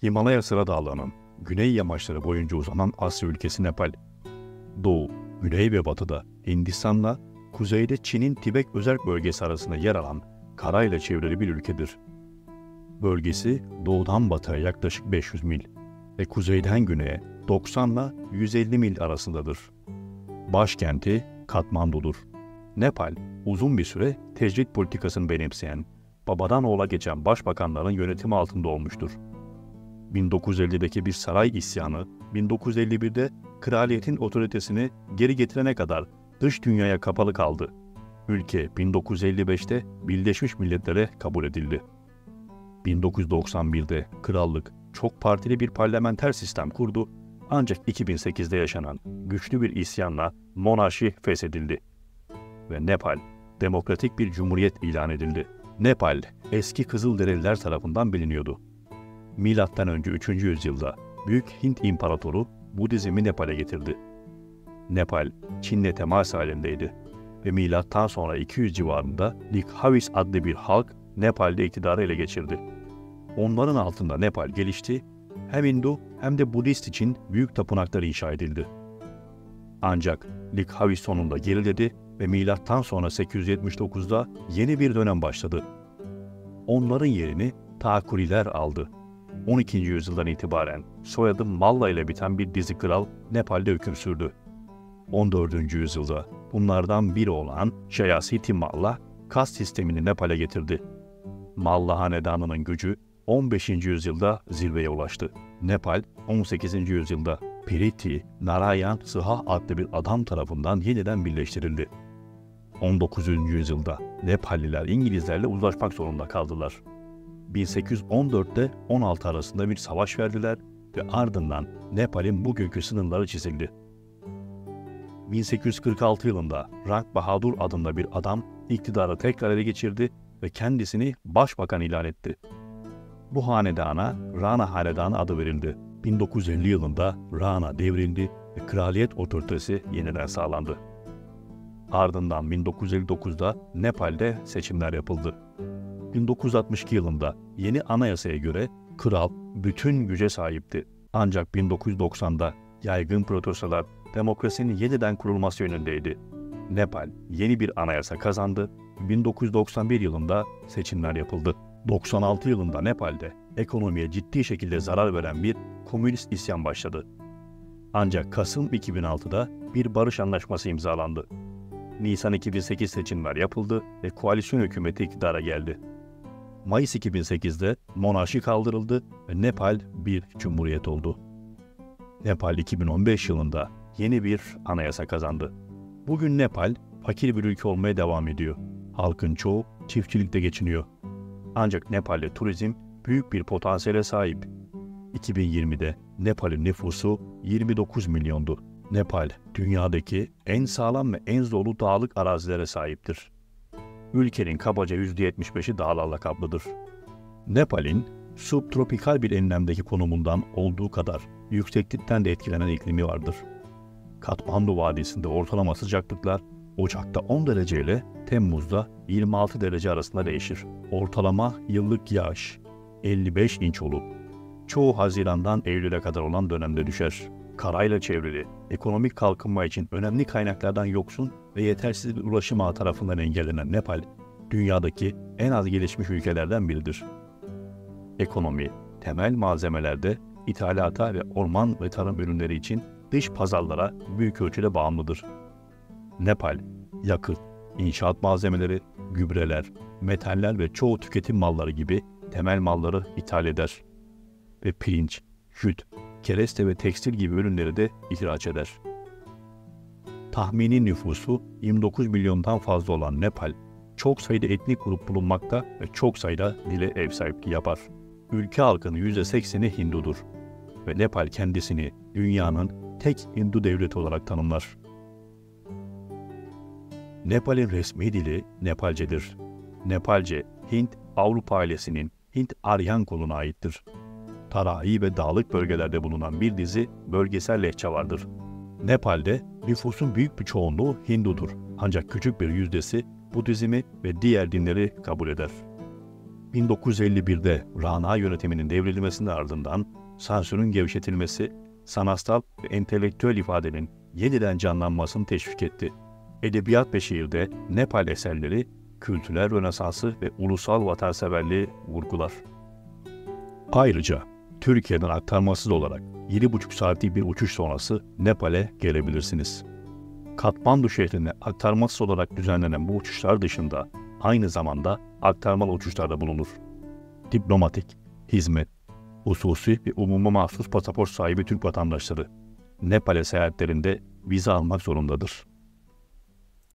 Himalaya Sıra Dağları'nın güney yamaçları boyunca uzanan Asya ülkesi Nepal. Doğu, güney ve batıda Hindistan'la, kuzeyde Çin'in Tibet özerk bölgesi arasında yer alan karayla çevrili bir ülkedir. Bölgesi doğudan batıya yaklaşık 500 mil ve kuzeyden güneye 90 ile 150 mil arasındadır. Başkenti Katmandu'dur. Nepal, uzun bir süre tecrit politikasını benimseyen, babadan oğula geçen başbakanların yönetimi altında olmuştur. 1950'deki bir saray isyanı, 1951'de kraliyetin otoritesini geri getirene kadar dış dünyaya kapalı kaldı. Ülke 1955'te Birleşmiş Milletler'e kabul edildi. 1991'de krallık çok partili bir parlamenter sistem kurdu, ancak 2008'de yaşanan güçlü bir isyanla monarşi feshedildi ve Nepal demokratik bir cumhuriyet ilan edildi. Nepal, eski Kızılderililer tarafından biliniyordu. Milattan önce 3. yüzyılda Büyük Hint İmparatoru Budizmi Nepal'e getirdi. Nepal, Çin'le temas halindeydi ve milattan sonra 200 civarında Likhavis adlı bir halk Nepal'de iktidarı ele geçirdi. Onların altında Nepal gelişti, hem Hindu hem de Budist için büyük tapınaklar inşa edildi. Ancak Likhavis sonunda geriledi ve milattan sonra 879'da yeni bir dönem başladı. Onların yerini Thakuriler aldı. 12. yüzyıldan itibaren soyadı Malla ile biten bir dizi kral Nepal'de hüküm sürdü. 14. yüzyılda bunlardan biri olan Shayasiti Malla, kast sistemini Nepal'e getirdi. Malla hanedanının gücü 15. yüzyılda zirveye ulaştı. Nepal, 18. yüzyılda Piriti Narayan Sıha adlı bir adam tarafından yeniden birleştirildi. 19. yüzyılda Nepalliler İngilizlerle uzlaşmak zorunda kaldılar. 1814'te 16 arasında bir savaş verdiler ve ardından Nepal'in bugünkü sınırları çizildi. 1846 yılında Rank Bahadur adında bir adam iktidarı tekrar ele geçirdi ve kendisini başbakan ilan etti. Bu hanedana Rana Hanedanı adı verildi. 1950 yılında Rana devrildi ve kraliyet otoritesi yeniden sağlandı. Ardından 1959'da Nepal'de seçimler yapıldı. 1962 yılında yeni anayasaya göre kral bütün güce sahipti. Ancak 1990'da yaygın protestolar demokrasinin yeniden kurulması yönündeydi. Nepal yeni bir anayasa kazandı. 1991 yılında seçimler yapıldı. 96 yılında Nepal'de ekonomiye ciddi şekilde zarar veren bir komünist isyan başladı. Ancak Kasım 2006'da bir barış anlaşması imzalandı. Nisan 2008 seçimler yapıldı ve koalisyon hükümeti iktidara geldi. Mayıs 2008'de monarşi kaldırıldı ve Nepal bir cumhuriyet oldu. Nepal 2015 yılında yeni bir anayasa kazandı. Bugün Nepal fakir bir ülke olmaya devam ediyor. Halkın çoğu çiftçilikte geçiniyor. Ancak Nepal'de turizm büyük bir potansiyele sahip. 2020'de Nepal'in nüfusu 29 milyondu. Nepal, dünyadaki en sağlam ve en zorlu dağlık arazilere sahiptir. Ülkenin kabaca %75'i dağlarla kaplıdır. Nepal'in subtropikal bir enlemdeki konumundan olduğu kadar yükseklikten de etkilenen iklimi vardır. Katmandu Vadisi'nde ortalama sıcaklıklar Ocak'ta 10 derece ile Temmuz'da 26 derece arasında değişir. Ortalama yıllık yağış 55 inç olup çoğu Haziran'dan Eylül'e kadar olan dönemde düşer. Karayla çevrili, ekonomik kalkınma için önemli kaynaklardan yoksun ve yetersiz bir ulaşım ağı tarafından engellenen Nepal, dünyadaki en az gelişmiş ülkelerden biridir. Ekonomi, temel malzemelerde ithalata ve orman ve tarım ürünleri için dış pazarlara büyük ölçüde bağımlıdır. Nepal, yakıt, inşaat malzemeleri, gübreler, metaller ve çoğu tüketim malları gibi temel malları ithal eder ve pirinç, süt, kereste ve tekstil gibi ürünleri de ihraç eder. Tahmini nüfusu 29 milyondan fazla olan Nepal, çok sayıda etnik grup bulunmakta ve çok sayıda dile ev sahipliği yapar. Ülke halkının %80'i Hindudur ve Nepal kendisini dünyanın tek Hindu devleti olarak tanımlar. Nepal'in resmi dili Nepalcedir. Nepalce, Hint-Avrupa ailesinin Hint-Aryan koluna aittir. Tarahi ve dağlık bölgelerde bulunan bir dizi bölgesel lehçe vardır. Nepal'de nüfusun büyük bir çoğunluğu Hindudur. Ancak küçük bir yüzdesi Budizmi ve diğer dinleri kabul eder. 1951'de Rana yönetiminin devrilmesinin ardından sansürün gevşetilmesi, sanatsal ve entelektüel ifadenin yeniden canlanmasını teşvik etti. Edebiyat ve şiirde Nepal eserleri, kültürel rönesansı ve ulusal vatanseverliği vurgular. Ayrıca Türkiye'den aktarmasız olarak 7,5 saatlik bir uçuş sonrası Nepal'e gelebilirsiniz. Katmandu şehrine aktarmasız olarak düzenlenen bu uçuşlar dışında aynı zamanda aktarmalı uçuşlar da bulunur. Diplomatik, hizmet, hususi ve umuma mahsus pasaport sahibi Türk vatandaşları Nepal'e seyahatlerinde vize almak zorundadır.